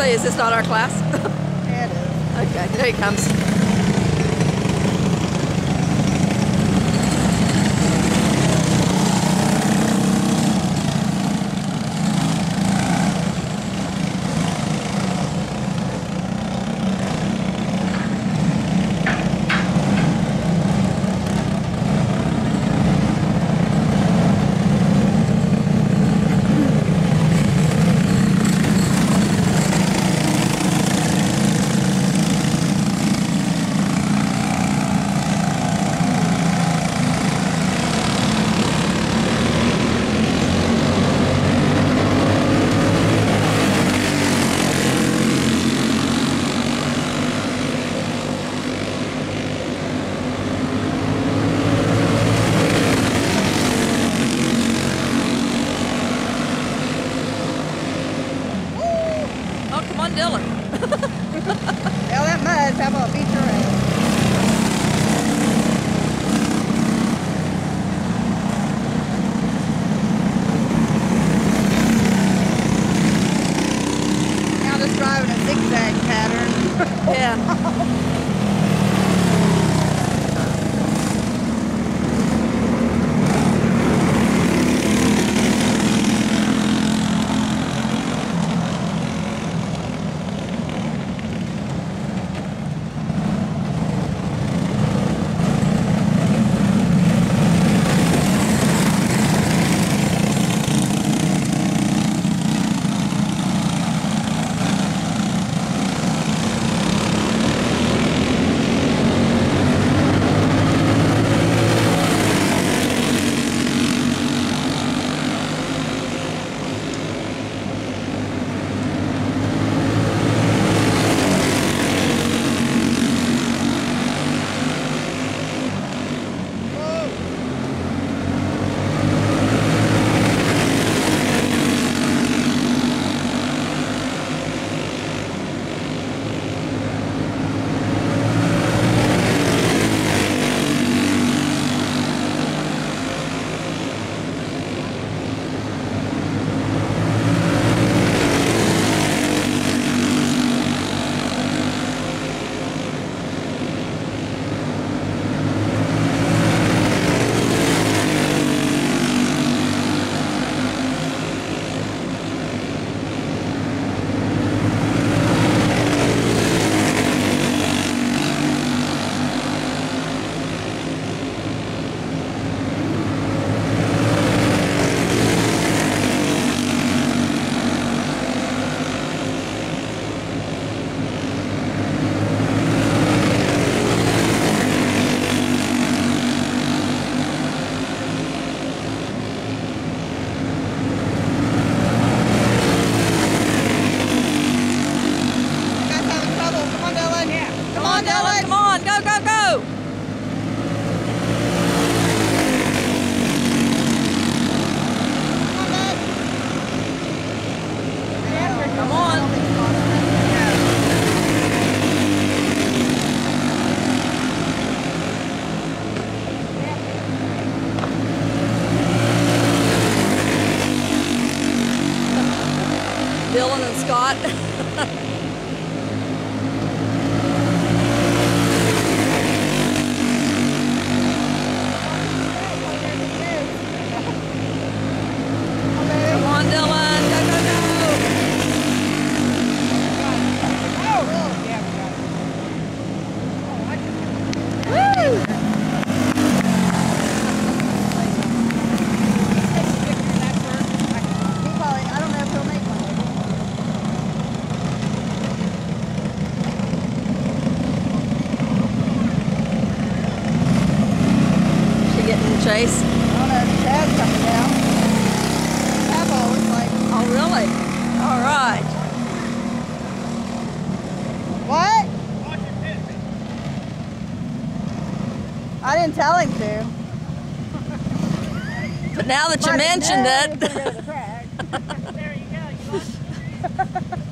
Really? Is this not our class? Yeah, it is. Okay, there he comes. Dylan. Well, that mud's how about beat your ass? Now just driving a zigzag pattern. Yeah. Dylan and Scott. Come on, Dylan. Go, go, go. Woo! I don't know if he'll make one. Getting chase. Oh no, the dad's coming down. That's always like. Oh really? All right. What? I didn't tell him to. But now that you mentioned it. There you go. You lost.